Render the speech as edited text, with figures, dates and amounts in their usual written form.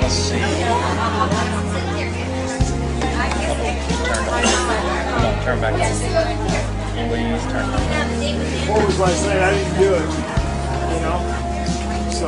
Let's see. Turn back on. Please turn back on. What was last night? I didn't do it. You know? So.